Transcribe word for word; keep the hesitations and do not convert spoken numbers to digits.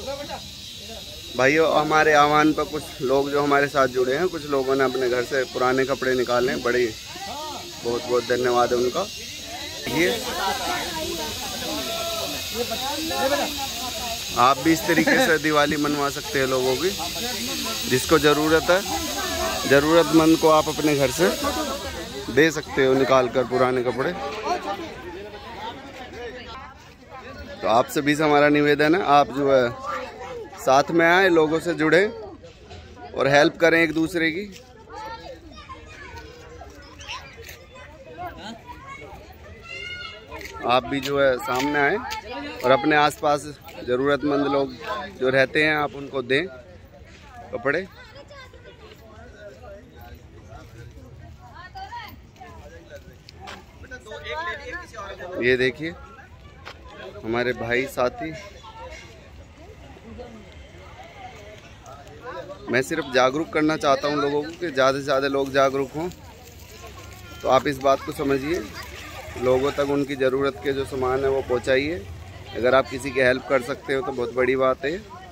भाइयों, हमारे आह्वान पर कुछ लोग जो हमारे साथ जुड़े हैं, कुछ लोगों ने अपने घर से पुराने कपड़े निकाले हैं। बड़ी बहुत बहुत धन्यवाद है उनका। ये आप भी इस तरीके से दिवाली मनवा सकते हैं लोगों की। जिसको ज़रूरत है, ज़रूरतमंद को आप अपने घर से दे सकते हो निकाल कर पुराने कपड़े। तो आप सभी से हमारा निवेदन है, आप जो है साथ में आए, लोगों से जुड़े और हेल्प करें एक दूसरे की। आप भी जो है सामने आए और अपने आसपास ज़रूरतमंद लोग जो रहते हैं आप उनको दें कपड़े। ये देखिए हमारे भाई साथी। मैं सिर्फ जागरूक करना चाहता हूँ लोगों को कि ज़्यादा से ज़्यादा लोग जागरूक हों। तो आप इस बात को समझिए, लोगों तक उनकी ज़रूरत के जो सामान है वो पहुँचाइए। अगर आप किसी की हेल्प कर सकते हो तो बहुत बड़ी बात है।